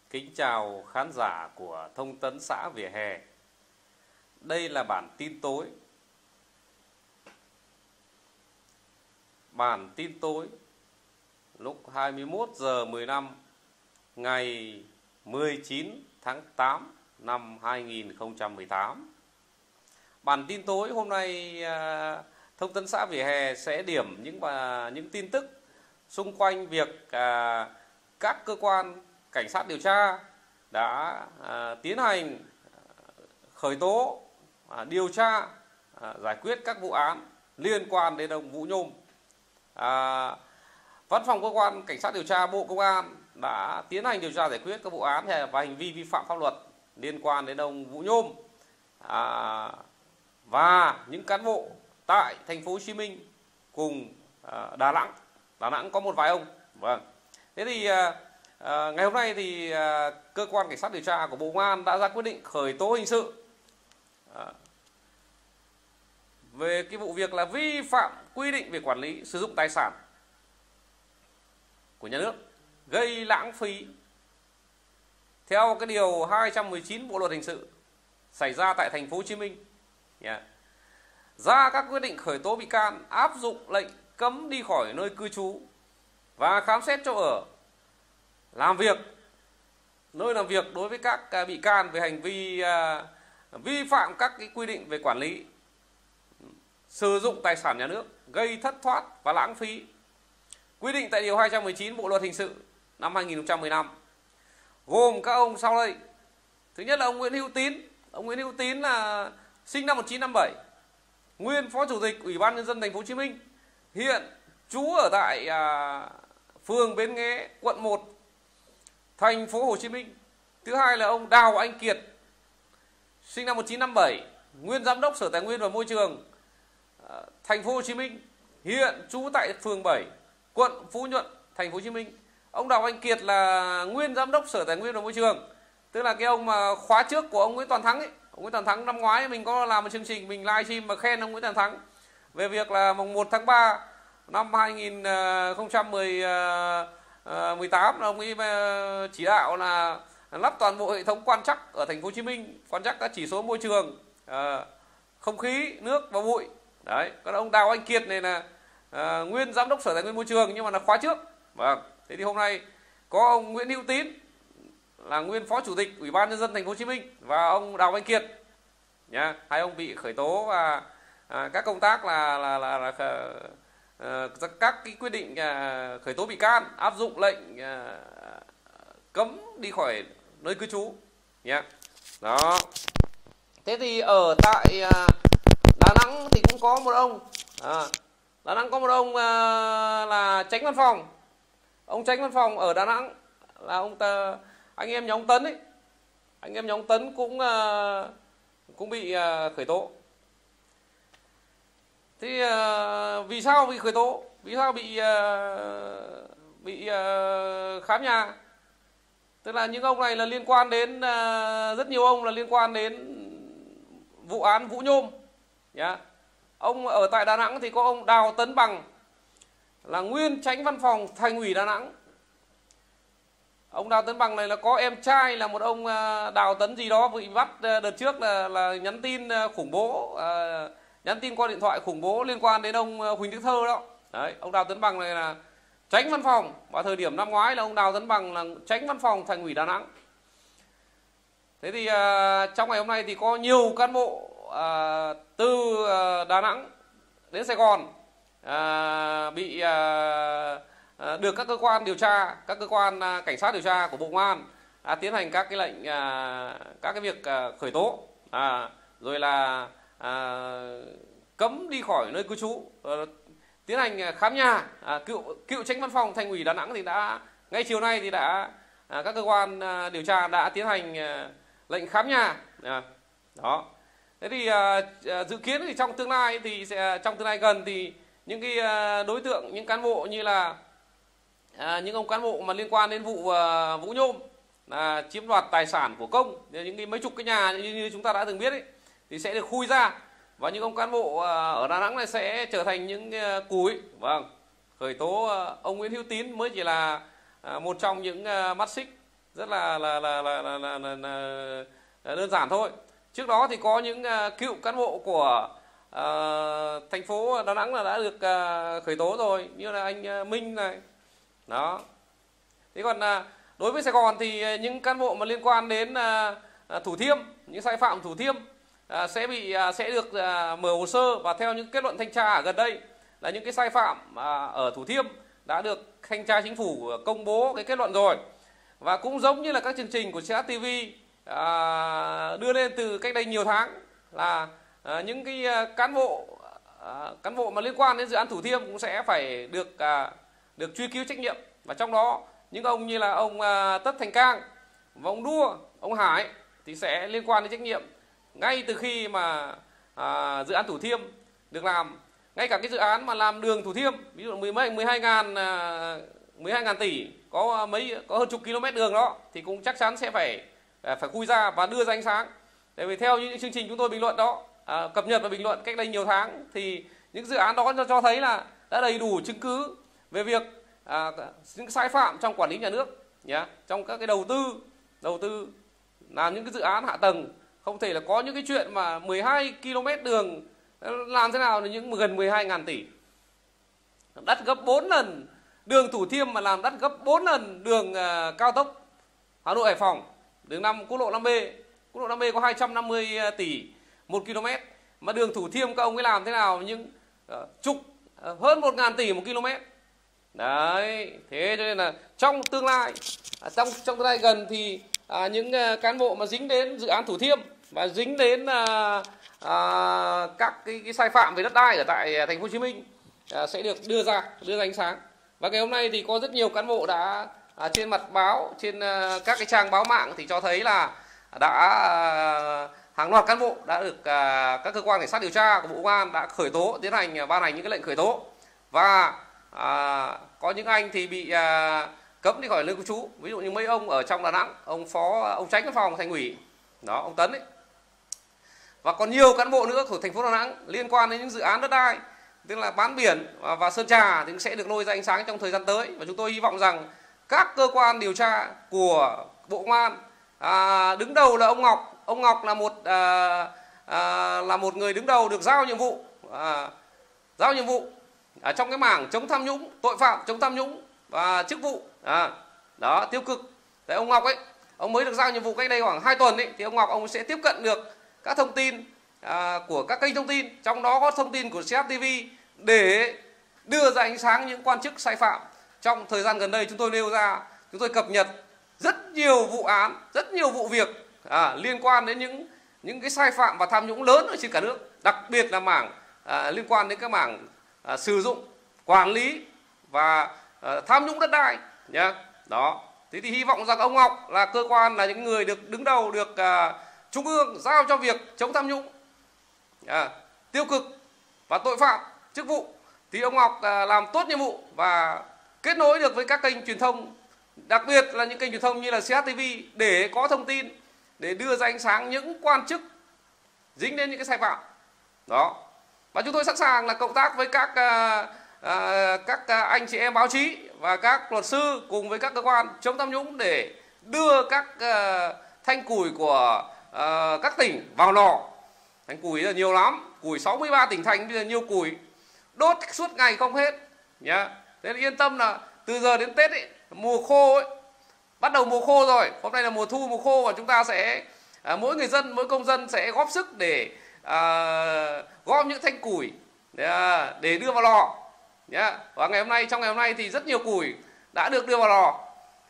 Kính chào khán giả của Thông tấn xã Vỉa Hè. Đây là bản tin tối. Bản tin tối lúc 21 giờ 15 ngày 19 tháng 8 năm 2018. Bản tin tối hôm nay Thông tấn xã Vỉa Hè sẽ điểm những tin tức xung quanh việc các cơ quan cảnh sát điều tra đã tiến hành khởi tố, điều tra, giải quyết các vụ án liên quan đến ông Vũ Nhôm. Văn phòng cơ quan cảnh sát điều tra Bộ Công an đã tiến hành điều tra giải quyết các vụ án và hành vi vi phạm pháp luật liên quan đến ông Vũ Nhôm và những cán bộ tại thành phố Hồ Chí Minh cùng Đà Nẵng. Đà Nẵng có một vài ông. Vâng. Thế thì ngày hôm nay thì cơ quan cảnh sát điều tra của Bộ Công an đã ra quyết định khởi tố hình sự về cái vụ việc là vi phạm quy định về quản lý sử dụng tài sản của nhà nước, gây lãng phí theo cái điều 219 Bộ luật hình sự xảy ra tại thành phố Hồ Chí Minh. Ra các quyết định khởi tố bị can, áp dụng lệnh cấm đi khỏi nơi cư trú và khám xét chỗ ở, làm việc, nơi làm việc đối với các bị can về hành vi vi phạm các cái quy định về quản lý sử dụng tài sản nhà nước, gây thất thoát và lãng phí, quy định tại điều 219 Bộ luật hình sự năm 2015, gồm các ông sau đây. Thứ nhất là ông Nguyễn Hữu Tín. Ông Nguyễn Hữu Tín là sinh năm 1957, nguyên Phó Chủ tịch Ủy ban Nhân dân thành phố Hồ Chí Minh, hiện trú ở tại phường Bến Nghé, quận 1, thành phố Hồ Chí Minh. Thứ hai là ông Đào Anh Kiệt, sinh năm 1957, nguyên Giám đốc Sở Tài nguyên và Môi trường, thành phố Hồ Chí Minh, hiện trú tại phường 7, quận Phú Nhuận, thành phố Hồ Chí Minh. Ông Đào Anh Kiệt là nguyên Giám đốc Sở Tài nguyên và Môi trường, tức là cái ông mà khóa trước của ông Nguyễn Toàn Thắng ấy. Ông Nguyễn Toàn Thắng năm ngoái mình có làm một chương trình mình livestream mà khen ông Nguyễn Toàn Thắng về việc là mùng 1 tháng 3 năm 2018 ông ấy chỉ đạo là lắp toàn bộ hệ thống quan trắc ở thành phố Hồ Chí Minh, quan trắc các chỉ số môi trường, không khí, nước và bụi. Đấy, còn ông Đào Anh Kiệt này là nguyên Giám đốc Sở Tài nguyên Môi trường nhưng mà là khóa trước. Vâng. Thế thì hôm nay có ông Nguyễn Hữu Tín là nguyên Phó Chủ tịch Ủy ban Nhân dân thành phố Hồ Chí Minh và ông Đào Anh Kiệt nhá, hai ông bị khởi tố và các công tác là các cái quyết định khởi tố bị can, áp dụng lệnh cấm đi khỏi nơi cư trú nhé. Đó. Thế thì ở tại Đà Nẵng thì cũng có một ông, Đà Nẵng có một ông là Chánh Văn phòng. Ông Chánh Văn phòng ở Đà Nẵng là anh em nhà ông Tấn ấy, anh em nhà ông Tấn cũng bị khởi tố. Thì vì sao bị khởi tố? Vì sao bị khám nhà? Tức là những ông này là liên quan đến rất nhiều ông là liên quan đến vụ án Vũ Nhôm nhá. Ông ở tại Đà Nẵng thì có ông Đào Tấn Bằng là nguyên Chánh Văn phòng Thành ủy Đà Nẵng. Ông Đào Tấn Bằng này là có em trai là một ông Đào Tấn gì đó bị bắt đợt trước là nhắn tin khủng bố, nhắn tin qua điện thoại khủng bố liên quan đến ông Huỳnh Đức Thơ đó. Đấy, ông Đào Tấn Bằng này là Chánh Văn phòng, vào thời điểm năm ngoái là ông Đào Tấn Bằng là Chánh Văn phòng Thành ủy Đà Nẵng. Thế thì trong ngày hôm nay thì có nhiều cán bộ từ Đà Nẵng đến Sài Gòn bị được các cơ quan điều tra, các cơ quan cảnh sát điều tra của Bộ Công an đã tiến hành các cái lệnh, các cái việc khởi tố, rồi là cấm đi khỏi nơi cư trú, tiến hành khám nhà. Cựu Chánh Văn phòng Thành ủy Đà Nẵng thì đã ngay chiều nay thì đã các cơ quan điều tra đã tiến hành lệnh khám nhà. Đó. Thế thì dự kiến thì trong tương lai gần thì những cái đối tượng, những cán bộ như là những ông cán bộ mà liên quan đến vụ Vũ Nhôm là chiếm đoạt tài sản của công, những cái mấy chục cái nhà như chúng ta đã từng biết ấy, thì sẽ được khui ra, và những ông cán bộ ở Đà Nẵng này sẽ trở thành những cùi. Vâng, khởi tố ông Nguyễn Hữu Tín mới chỉ là một trong những mắt xích rất là đơn giản thôi. Trước đó thì có những cựu cán bộ của thành phố Đà Nẵng là đã được khởi tố rồi, như là anh Minh này. Đó. Thế còn đối với Sài Gòn thì những cán bộ mà liên quan đến Thủ Thiêm, những sai phạm Thủ Thiêm sẽ được mở hồ sơ, và theo những kết luận thanh tra ở gần đây là những cái sai phạm ở Thủ Thiêm đã được thanh tra chính phủ công bố cái kết luận rồi. Và cũng giống như là các chương trình của CHTV đưa lên từ cách đây nhiều tháng là những cái cán bộ mà liên quan đến dự án Thủ Thiêm cũng sẽ phải được truy cứu trách nhiệm, và trong đó những ông như là ông Tất Thành Cang và ông Đua, ông Hải thì sẽ liên quan đến trách nhiệm ngay từ khi mà dự án Thủ Thiêm được làm. Ngay cả cái dự án mà làm đường Thủ Thiêm, ví dụ 12.000 tỷ, có hơn chục km đường đó, thì cũng chắc chắn sẽ phải khui ra và đưa ra ánh sáng. Tại vì theo những chương trình chúng tôi bình luận đó, cập nhật và bình luận cách đây nhiều tháng, thì những dự án đó cho thấy là đã đầy đủ chứng cứ về việc những sai phạm trong quản lý nhà nước nhé, trong các cái đầu tư làm những cái dự án hạ tầng. Không thể là có những cái chuyện mà 12 km đường làm thế nào là những gần 12.000 tỷ, đắt gấp 4 lần đường Thủ Thiêm mà làm đắt gấp 4 lần đường cao tốc Hà Nội Hải Phòng, đường quốc lộ 5B. Quốc lộ 5B có 250 tỷ 1 km, mà đường Thủ Thiêm các ông ấy làm thế nào những hơn 1.000 tỷ 1 km. Đấy, thế cho nên là trong tương lai gần thì những cán bộ mà dính đến dự án Thủ Thiêm và dính đến các cái sai phạm về đất đai ở tại thành phố Hồ Chí Minh sẽ được đưa ra ánh sáng. Và ngày hôm nay thì có rất nhiều cán bộ đã trên mặt báo, trên các cái trang báo mạng thì cho thấy là hàng loạt cán bộ đã được các cơ quan cảnh sát điều tra của Bộ Công an đã khởi tố, tiến hành ban hành những cái lệnh khởi tố. Và có những anh thì bị cấm đi khỏi nơi cư trú, ví dụ như mấy ông ở trong Đà Nẵng, ông tránh văn phòng thành ủy đó, ông Tấn ấy. Và còn nhiều cán bộ nữa của thành phố Đà Nẵng liên quan đến những dự án đất đai, tức là bán biển và Sơn Trà, thì sẽ được lôi ra ánh sáng trong thời gian tới. Và chúng tôi hy vọng rằng các cơ quan điều tra của Bộ Công an, đứng đầu là ông Ngọc là một người đứng đầu được giao nhiệm vụ trong cái mảng chống tham nhũng, tội phạm chống tham nhũng và chức vụ đó tiêu cực. Tại ông Ngọc ấy, ông mới được giao nhiệm vụ cách đây khoảng 2 tuần ấy, thì ông Ngọc ông sẽ tiếp cận được các thông tin của các kênh thông tin, trong đó có thông tin của CHTV, để đưa ra ánh sáng những quan chức sai phạm. Trong thời gian gần đây chúng tôi nêu ra, chúng tôi cập nhật rất nhiều vụ án, rất nhiều vụ việc liên quan đến những cái sai phạm và tham nhũng lớn ở trên cả nước, đặc biệt là mảng liên quan đến các mảng sử dụng, quản lý và tham nhũng đất đai nhé. Đó. Thế thì hy vọng rằng ông Ngọc là cơ quan, là những người được đứng đầu, được Trung ương giao cho việc chống tham nhũng, tiêu cực và tội phạm chức vụ, thì ông Ngọc làm tốt nhiệm vụ và kết nối được với các kênh truyền thông, đặc biệt là những kênh truyền thông như là CHTV, để có thông tin, để đưa ra ánh sáng những quan chức dính đến những cái sai phạm đó. Và chúng tôi sẵn sàng là cộng tác với các anh chị em báo chí và các luật sư cùng với các cơ quan chống tham nhũng, để đưa các thanh củi của các tỉnh vào lò. Thanh củi là nhiều lắm, củi 63 tỉnh thành, bây giờ nhiều củi đốt suốt ngày không hết nhá. Thế nên yên tâm là từ giờ đến Tết ấy, mùa khô ấy, bắt đầu mùa khô rồi, hôm nay là mùa thu, mùa khô, và chúng ta sẽ mỗi người dân, mỗi công dân sẽ góp sức để gom những thanh củi để đưa vào lò nhá. Và trong ngày hôm nay thì rất nhiều củi đã được đưa vào lò.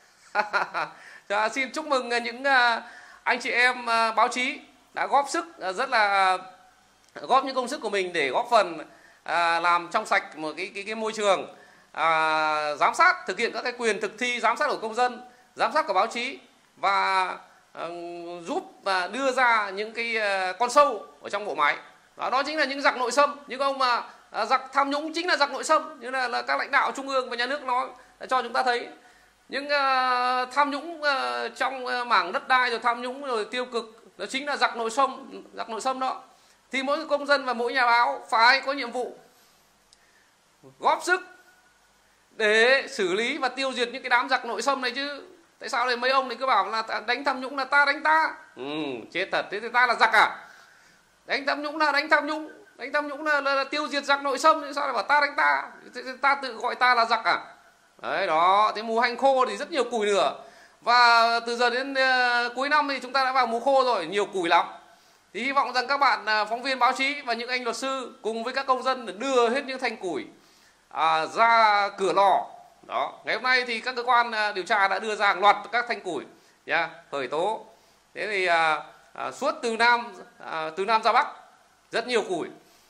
Xin chúc mừng những anh chị em báo chí đã góp sức, rất là góp những công sức của mình để góp phần làm trong sạch một cái môi trường, giám sát, thực hiện các cái quyền thực thi giám sát của công dân, giám sát của báo chí, và giúp đưa ra những cái con sâu ở trong bộ máy. Đó chính là những giặc nội xâm, những ông mà giặc tham nhũng chính là giặc nội xâm, như là các lãnh đạo trung ương và nhà nước nói cho chúng ta thấy những tham nhũng trong mảng đất đai, rồi tham nhũng rồi tiêu cực, đó chính là giặc nội xâm đó. Thì mỗi công dân và mỗi nhà báo phải có nhiệm vụ góp sức để xử lý và tiêu diệt những cái đám giặc nội xâm này chứ. Tại sao lại mấy ông thì cứ bảo là đánh tham nhũng là ta đánh ta? Chết thật, thế thì ta là giặc à? Đánh tham nhũng là đánh tham nhũng, đánh tham nhũng là tiêu diệt giặc nội xâm, sao lại bảo ta đánh ta? Ta tự gọi ta là giặc à? Đấy đó, thế mùa hành khô thì rất nhiều củi nữa. Và từ giờ đến cuối năm thì chúng ta đã vào mùa khô rồi, nhiều củi lắm. Thì hy vọng rằng các bạn phóng viên báo chí và những anh luật sư cùng với các công dân để đưa hết những thanh củi ra cửa lò. Đó, ngày hôm nay thì các cơ quan điều tra đã đưa ra hàng loạt các thanh củi khởi tố. Thế thì suốt từ Nam ra Bắc rất nhiều củi.